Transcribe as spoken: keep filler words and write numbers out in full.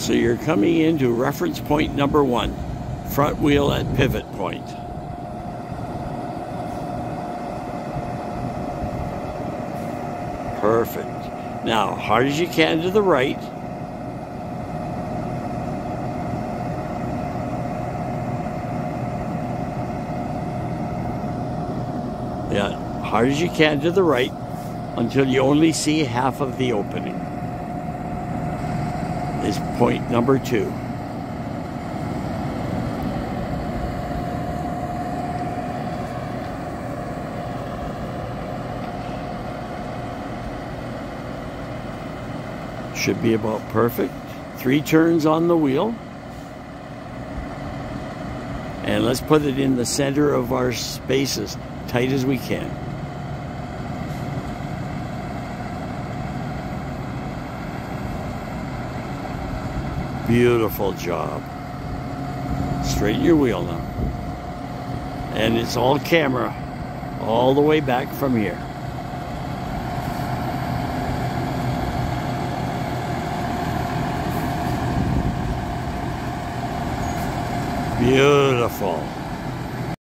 So you're coming into reference point number one, front wheel at pivot point. Perfect. Now, hard as you can to the right. Yeah, hard as you can to the right until you only see half of the opening. Is point number two. Should be about perfect. Three turns on the wheel. And let's put it in the center of our spaces, tight as we can. Beautiful job. Straighten your wheel now. And it's all camera, all the way back from here. Beautiful.